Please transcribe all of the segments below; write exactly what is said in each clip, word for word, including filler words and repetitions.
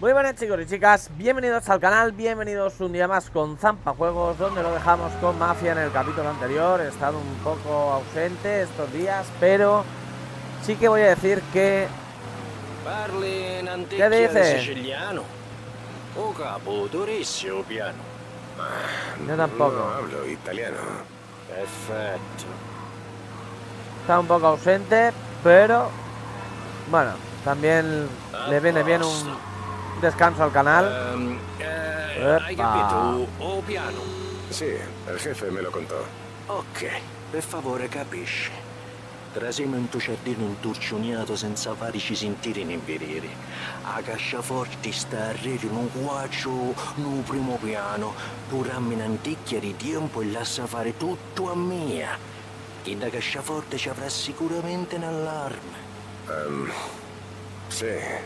Muy buenas chicos y chicas, bienvenidos al canal, bienvenidos un día más con Zampa Juegos, donde lo dejamos con Mafia en el capítulo anterior. He estado un poco ausente estos días, pero sí que voy a decir que... Parli in ¿Qué antichia dice? di siciliano? O capo durissimo piano. Yo tampoco. No hablo italiano. Perfetto. Está un poco ausente, pero... Bueno, también le viene bien un descanso al canal. Ehm, eh, hai Epa. capito? O piano? Sí, el jefe me lo contó. Ok, per favore capisci. Trasiamo in tuo giardino intorcioniato senza farci sentire in inverire. A casciaforti sta a rete in un quaggio no primo piano. Tu rammi in anticchia di tempo e lascia fare tutto a mia. Chi da casciaforte ci avrà sicuramente un allarme. Um, sí.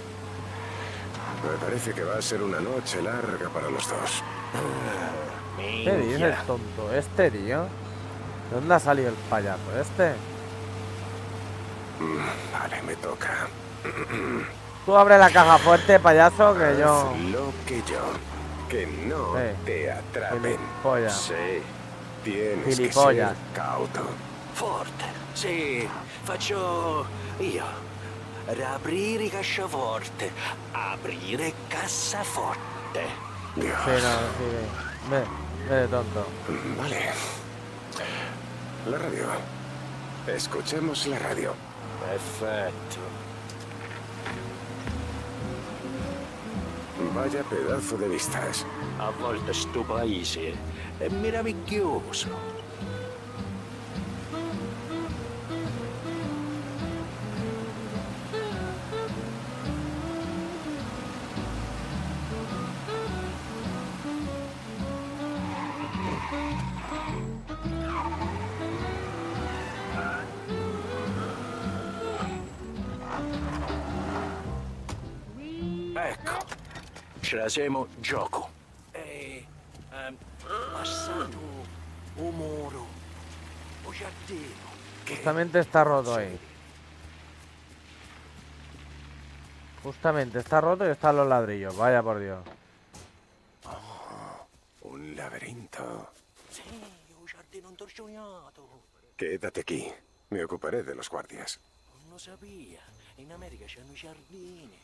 Me parece que va a ser una noche larga para los dos. ¿Qué dices, tonto? Este tío. ¿De dónde ha salido el payaso este? Vale, me toca. Tú abre la caja fuerte, payaso, que yo... Haz lo que yo. Que no Sí. te atrapen. Gilipollas. Sí. Tienes Gilipollas. que ser cauto. Forte, sì, faccio io. Riaprire i casciaforte, aprire cassaforte. Dios. Sí, no, sí, ve, ve de tonto. Vale. La radio. Escuchemos la radio. Perfetto. Vaya pedazo de vistas. A volte sto paese è meraviglioso. Ecco, trasiamo gioco. E ehm, passato o muro o giardino. Che Justamente está roto ahí. Justamente está roto y están los ladrillos. Vaya por Dios. Un laberinto. sì, un giardino intorcioniato. Quédate aquí. Me ocuparé de los guardias. Non lo sapia. In America c'hanno i giardini.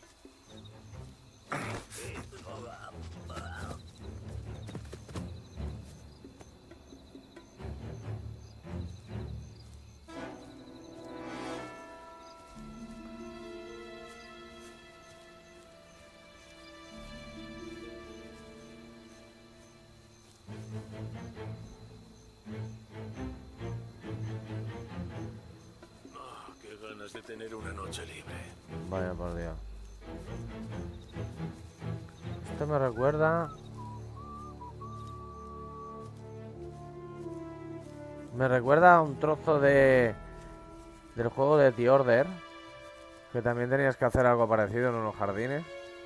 Oh, qué ganas de tener una noche libre. Vaya por Dios. Esto me recuerda... Me recuerda a un trozo de... del juego de The Order. Que también tenías que hacer algo parecido en unos jardines.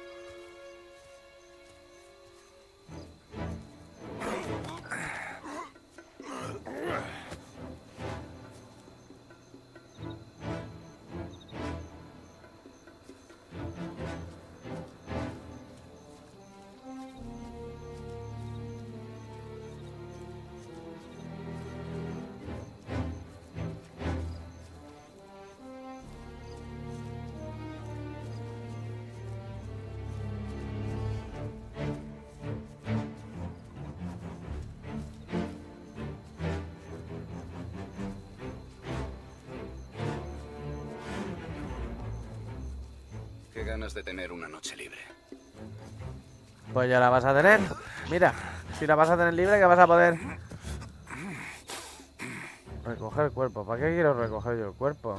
Qué ganas de tener una noche libre. Pues ya la vas a tener. Mira, si la vas a tener libre, que vas a poder recoger el cuerpo. ¿Para qué quiero recoger yo el cuerpo?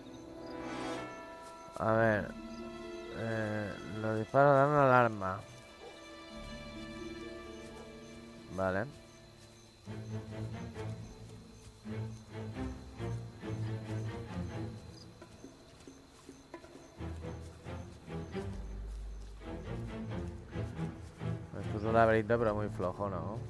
A ver, eh, los disparos dan una alarma. Vale. Esto es un laberinto, pero muy flojo, ¿no?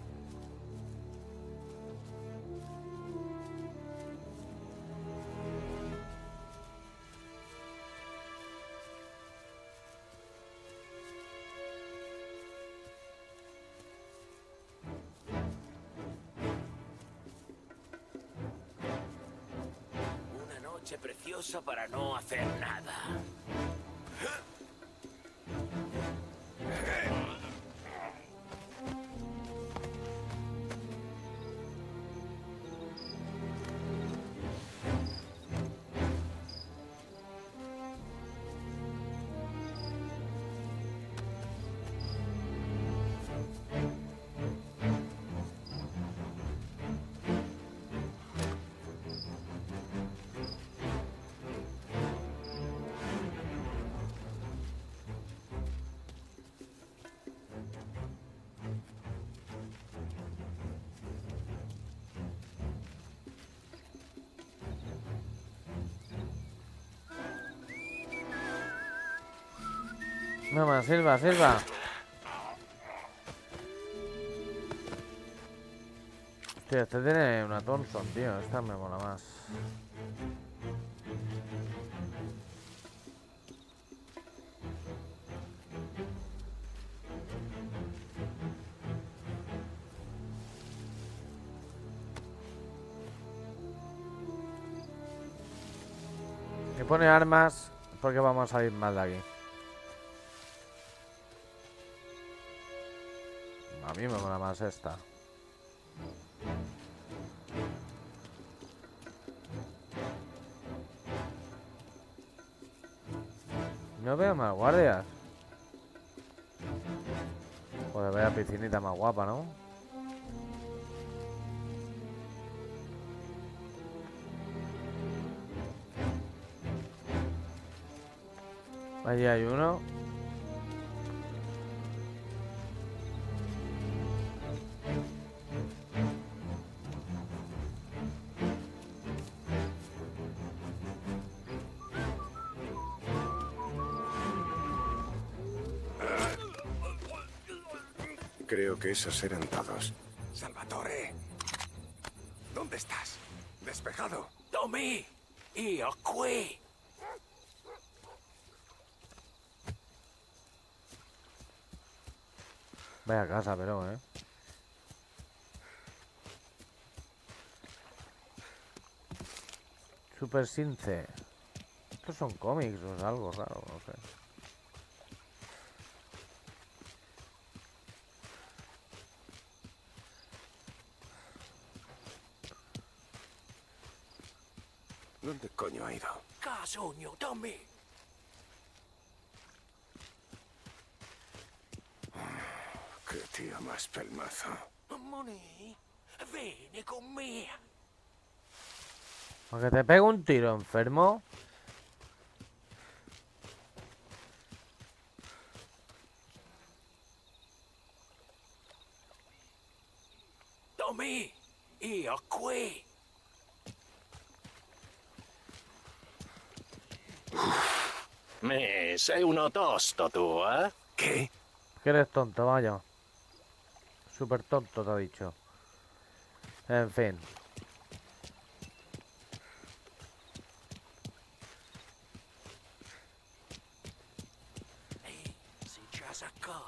noche preciosa para no hacer nada. No más, Silva, Silva. Hostia, este tiene una Thompson, tío. Esta me mola más. Si pone armas, porque vamos a salir mal de aquí. A mí me mola más esta. No veo más guardias. Joder, vaya piscinita más guapa, ¿no? Allí hay uno. Creo que esos eran todos. Salvatore, ¿dónde estás? Despejado. Tommy, io qui. Vaya casa, pero, eh. Super Since. Estos son cómics o es algo raro, no sé. ¿Dónde coño ha ido? Casogno, Tommy. Qué tío más pelmazo. Moni, vieni conmigo. Aunque te pego un tiro, enfermo. Tommy, io qui. Me, sei uno tosto tu, eh? ¿Qué? Que eres tonto, vaya. Súper tonto, te ha dicho. En fin. Ehi, si già sacco.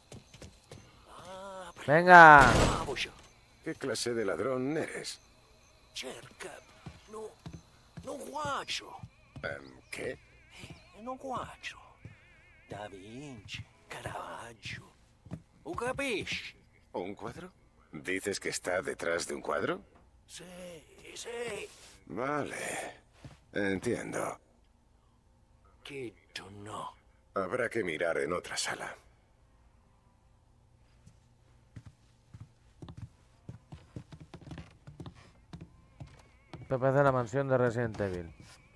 Ah, Venga. bravo, ¿Qué clase de ladrón eres? cerca. No, non guaggio. Em, ¿Qué? Non guaggio. Da Vinci, Caravaggio. O capisci? ¿Un cuadro? ¿Dices que está detrás de un cuadro? Sì, sì. Vale. Entiendo. Chitto no. Habrá que mirar en otra sala. Te parece la mansión de Resident Evil.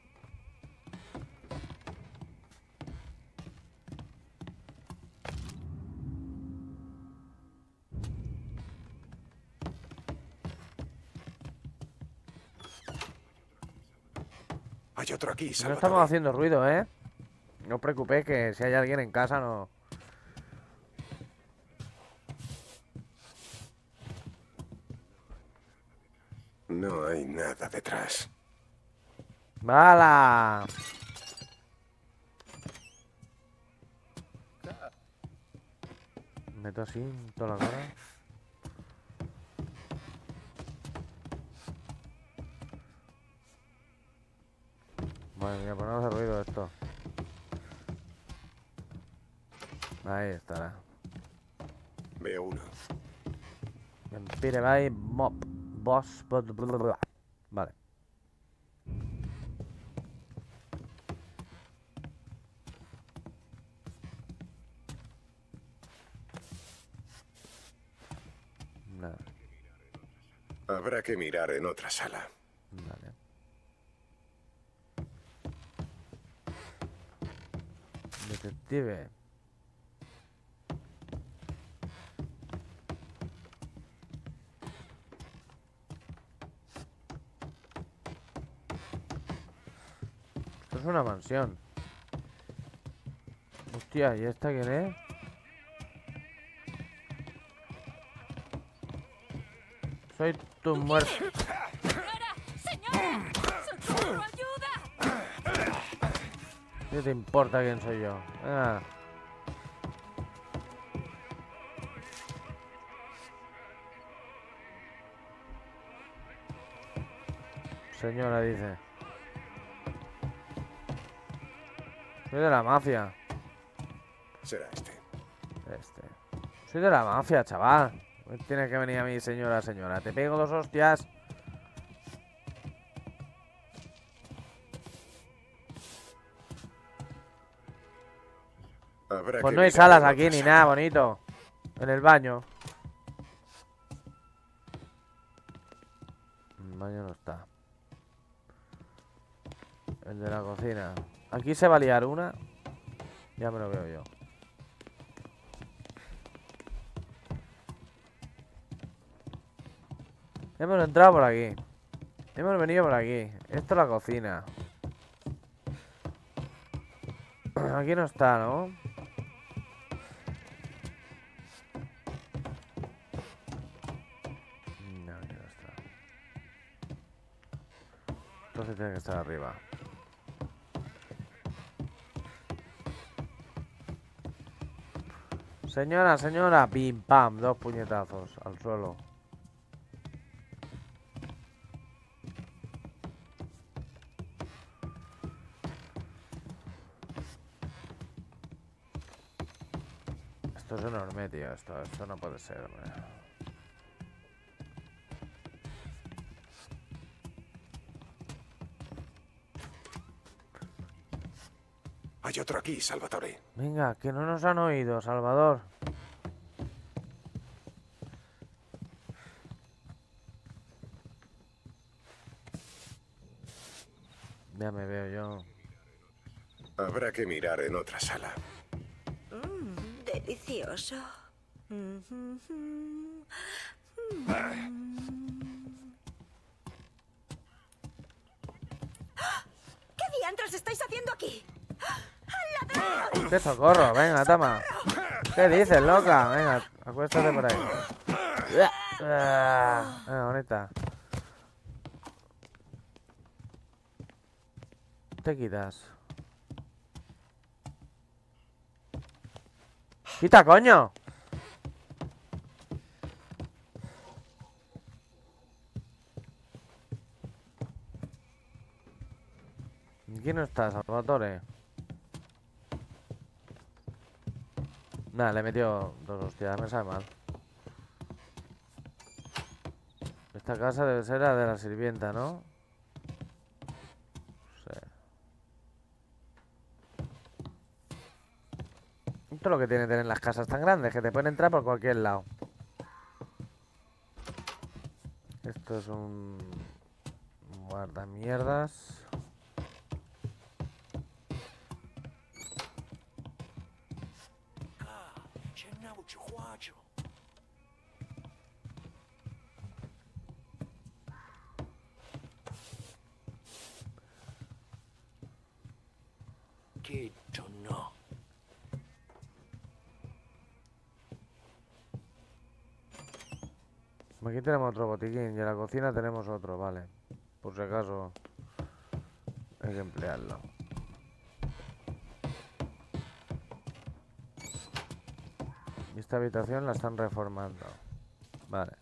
Hay otro aquí, No Salvatore. estamos haciendo ruido, ¿eh? No os preocupéis que si hay alguien en casa no... No hay nada detrás. ¡Hala! Meto así en toda la cara. Madre mía, pues no hace ruido esto. Ahí estará. Veo uno. Empire by Mob. Boss. Vale. Nada. Habrá que mirar en otra sala. Vale. Detective. Esto es una mansión. Hostia, ¿y esta quién es? Soy tu muerto. ¡Señora! ¡Señora! ¡Socorro! ¡Ayuda! ¿Qué te importa quién soy yo? Venga. Señora, dice. Soy de la mafia. Será este. Este. Soy de la mafia, chaval. Tiene que venir a mí, señora, señora. Te pego dos hostias. Habrá Pues que no hay mirar salas en aquí otra ni sala. nada bonito. En el baño. El baño no está. El de la cocina. Aquí se va a liar una. Ya me lo veo yo. Hemos entrado por aquí. Hemos venido por aquí. Esto es la cocina. Aquí no está, ¿no? No, aquí no está. Entonces tiene que estar arriba. Señora, señora. Pim, pam. Dos puñetazos al suelo. Esto es enorme, tío. Esto, esto no puede ser, hombre. Hay otro aquí, Salvatore. Venga, que no nos han oído, Salvador. Ya me veo yo. Habrá que mirar en otra sala. Mmm, delicioso. Mm. ¿Qué diantres estáis haciendo aquí? ¡Qué socorro! Venga, toma. ¿Qué dices, loca? Venga, acuéstate por ahí. Ah, venga, bonita. Te quitas. ¡Quita, coño! ¿Quién no está, Salvatore? Nada, le he metido dos hostias, me sabe mal. Esta casa debe ser la de la sirvienta, ¿no? Sí. Esto es lo que tiene tener las casas tan grandes, que te pueden entrar por cualquier lado. Esto es un guardamierdas. Che no. Aquí tenemos otro botiquín y en la cocina tenemos otro, vale. Por si acaso hay que emplearlo. Y esta habitación la están reformando. Vale.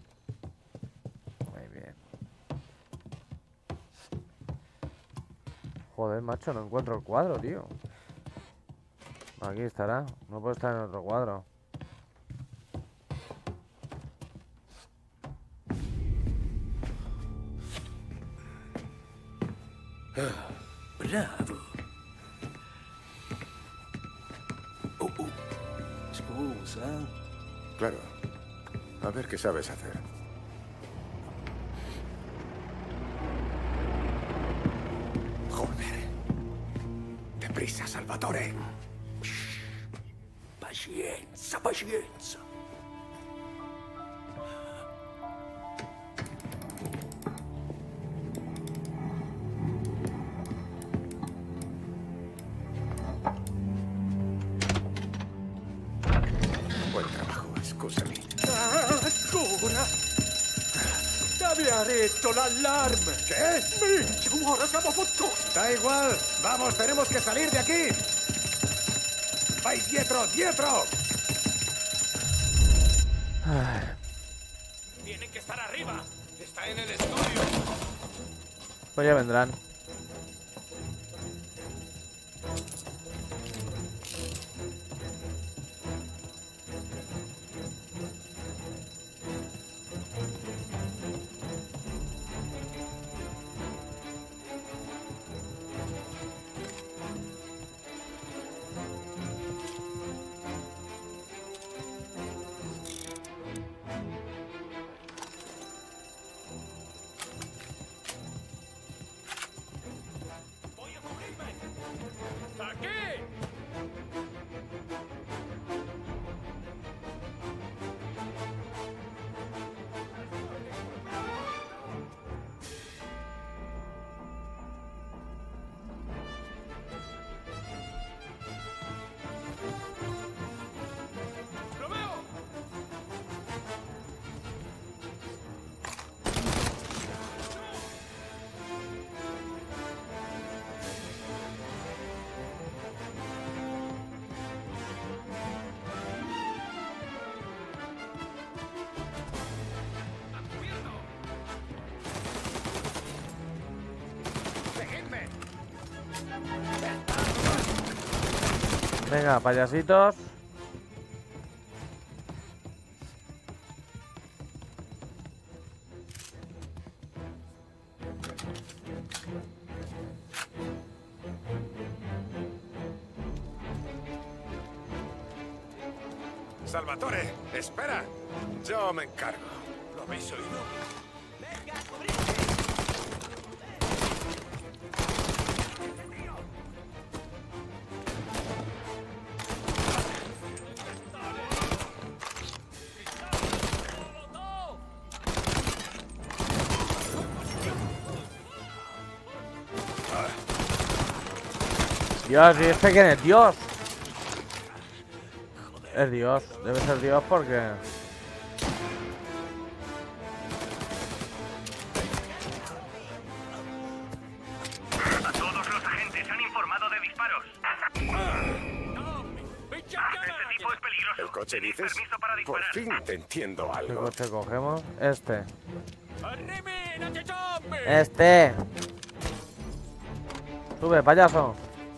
Muy bien. Joder, macho, no encuentro el cuadro, tío. Aquí estará. No puede estar en otro cuadro. Bravo. Oh, oh. Scusa. Claro. A ver qué sabes hacer. Joder. Deprisa, Salvatore. Pazienza, pazienza. Buen trabajo, scusami. Ancora? T'aveva detto l'allarme. ¿Qué? Minchia, ora siamo fottuti. Da igual. Vamos, tenemos que salir de aquí. ¡Vai dietro, dietro! Tienen que estar arriba. Está en el estudio. Pues ya vendrán. Venga, payasitos. Salvatore, espera. Yo me encargo. ¿Lo habéis oído? Dios, ¿y este quién es? Dios. Es Dios, debe ser Dios porque... A todos los agentes han informado de disparos. Este tipo es peligroso. ¿El coche Tenéis dices? permiso para Por disparar. fin te entiendo ¿Qué algo. coche cogemos? Este. Este. Sube, payaso.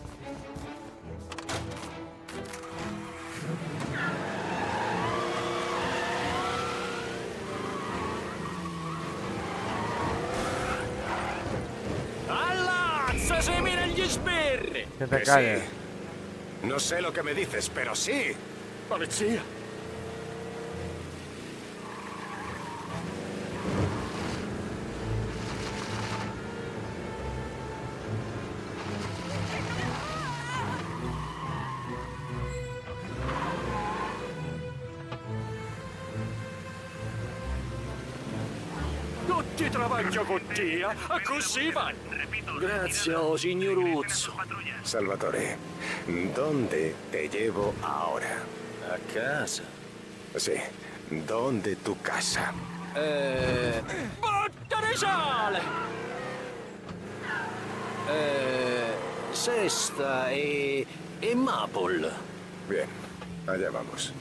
Que te Que calles. sí. No sé lo que me dices, pero sí. Polizia. Tutti travaglio con te, così van. Grazie, oh signoruzzo. Salvatore, ¿dónde te llevo ahora? A casa. Sí, ¿dónde tu casa? Eh... Botta di sale! Eh... Sesta e... e Maple. Bien, allá vamos.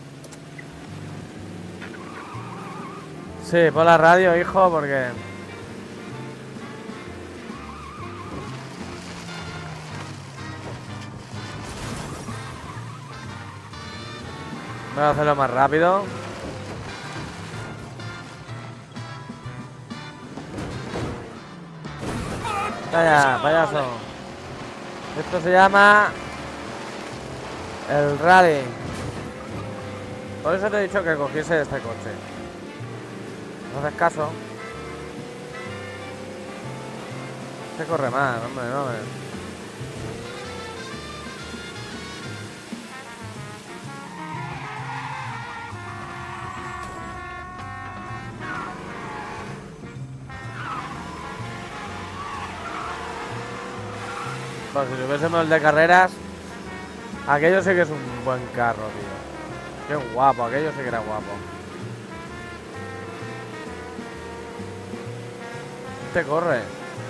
Sí, por la radio, hijo, porque... Voy a hacerlo más rápido. Vaya, payaso. Esto se llama el rally. Por eso te he dicho que cogiese este coche. No haces caso. Este corre más, hombre, no, hombre. Pues si tuviésemos el de carreras, aquello sí que es un buen carro, tío. Qué guapo, aquello sí que era guapo. Este corre.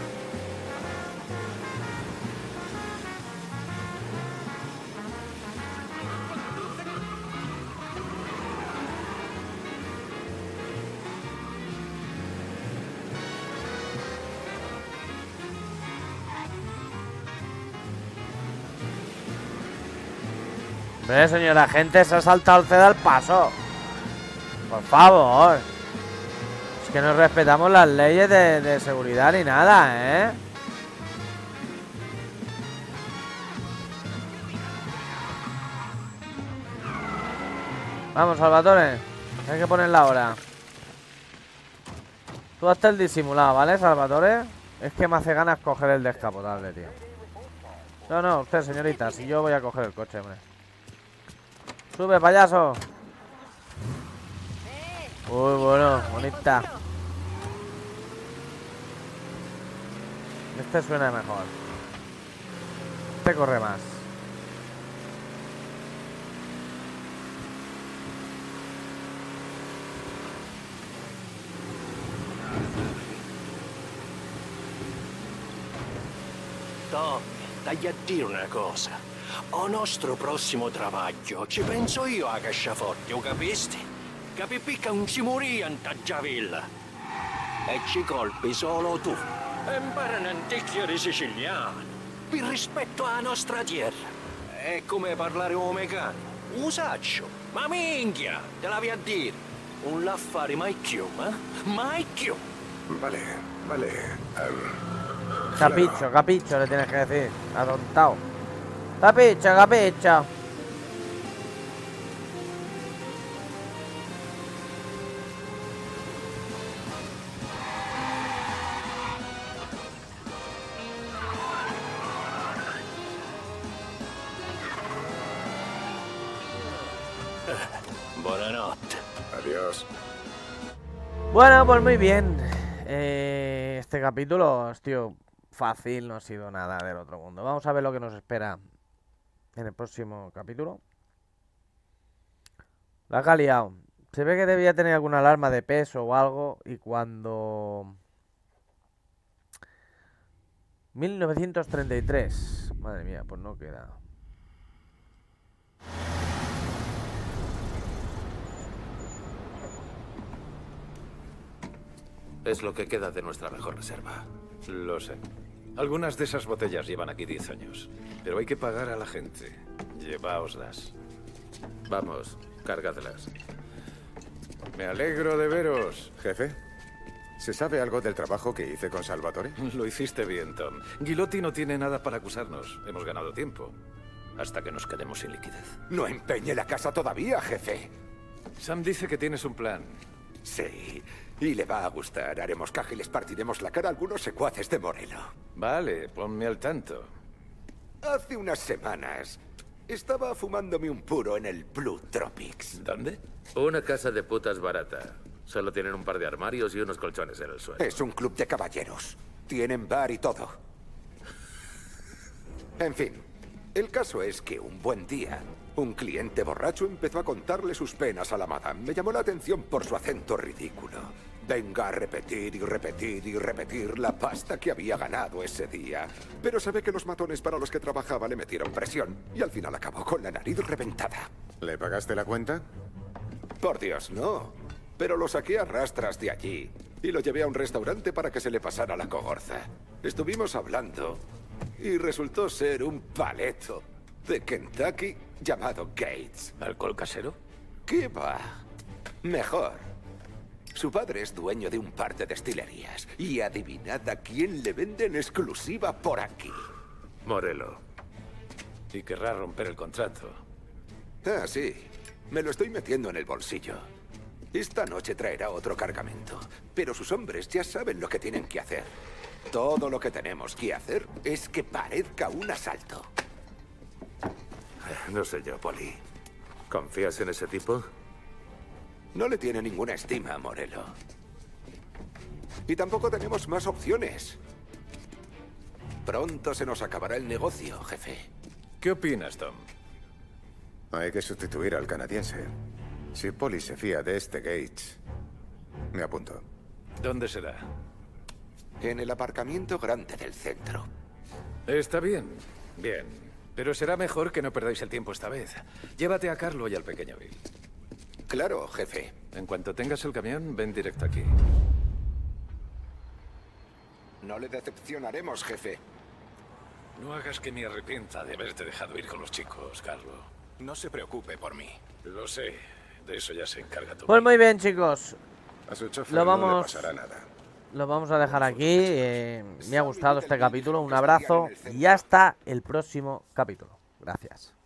Eh, señora gente, se ha saltado el ceda al paso. Por favor. Es que no respetamos las leyes de, de seguridad ni nada, ¿eh? Vamos, Salvatore. Hay que poner la hora. Tú hazte el disimulado, ¿vale, Salvatore? Es que me hace ganas coger el descapotable, tío. No, no, usted, señorita. Si yo voy a coger el coche, hombre. Sube, payaso. Uy, bueno, bonita. Este suena mejor. Este corre más. Tommy, dagli a dire una cosa. Al nostro prossimo travaglio ci penso io a casciaforte, o capisti? Capipi che non ci morì in Taggiavilla. E ci colpi solo tu. E impara un anticchio di siciliano. Per rispetto alla nostra terra. È come parlare un mecanico. Un saccio. Ma minchia, te la vi a dire. Un l'affare mai più, eh? Mai più. Vale, vale. Um, Capicho, claro. capicho le tienes que decir. Atontado. Capicho, capicho. Buonanotte. Adiós. Bueno, pues muy bien. Eh, este capítulo, tío, fácil, no ha sido nada del otro mundo. Vamos a ver lo que nos espera en el próximo capítulo. La ha liado. Se ve que debía tener alguna alarma de peso o algo. Y cuando... mil novecientos treinta y tres. Madre mía, pues no queda. Es lo que queda de nuestra mejor reserva. Lo sé. Algunas de esas botellas llevan aquí diez años. Pero hay que pagar a la gente. Lleváoslas. Vamos, cárgatelas. Me alegro de veros, jefe. ¿Se sabe algo del trabajo que hice con Salvatore? Lo hiciste bien, Tom. Gilotti no tiene nada para acusarnos. Hemos ganado tiempo. Hasta que nos quedemos sin liquidez. No empeñe la casa todavía, jefe. Sam dice que tienes un plan. Sí, y le va a gustar. Haremos caja y les partiremos la cara a algunos secuaces de Moreno. Vale, ponme al tanto. Hace unas semanas estaba fumándome un puro en el Blue Tropics. ¿Dónde? Una casa de putas barata. Solo tienen un par de armarios y unos colchones en el suelo. Es un club de caballeros. Tienen bar y todo. En fin, el caso es que un buen día, un cliente borracho empezó a contarle sus penas a la madame. Me llamó la atención por su acento ridículo. Venga a repetir y repetir y repetir la pasta que había ganado ese día. Pero se ve que los matones para los que trabajaba le metieron presión y al final acabó con la nariz reventada. ¿Le pagaste la cuenta? Por Dios, no. Pero lo saqué a rastras de allí y lo llevé a un restaurante para que se le pasara la cogorza. Estuvimos hablando y resultó ser un paleto de Kentucky llamado Gates. ¿Alcohol casero? ¿Qué va? Mejor. Su padre es dueño de un par de destilerías. Y adivinad a quién le venden exclusiva por aquí. Morello. Y querrá romper el contrato. Ah, sí. Me lo estoy metiendo en el bolsillo. Esta noche traerá otro cargamento. Pero sus hombres ya saben lo que tienen que hacer. Todo lo que tenemos que hacer es que parezca un asalto. No sé yo, Poli. ¿Confías en ese tipo? No le tiene ninguna estima a Morello. Y tampoco tenemos más opciones. Pronto se nos acabará el negocio, jefe. ¿Qué opinas, Tom? Hay que sustituir al canadiense. Si Polly se fía de este Gates, me apunto. ¿Dónde será? En el aparcamiento grande del centro. Está bien, bien. Pero será mejor que no perdáis el tiempo esta vez. Llévate a Carlo y al pequeño Bill. Claro, jefe. En cuanto tengas el camión, ven directo aquí. No le decepcionaremos, jefe. No hagas que me arrepienta de haberte dejado ir con los chicos, Carlo. No se preocupe por mí. Lo sé. De eso ya se encarga tu. Pues muy bien, chicos. A su chofer Lo no le vamos, pasará nada. lo vamos a dejar aquí. Eh, me ha gustado este capítulo. Un abrazo y hasta el próximo capítulo. Gracias.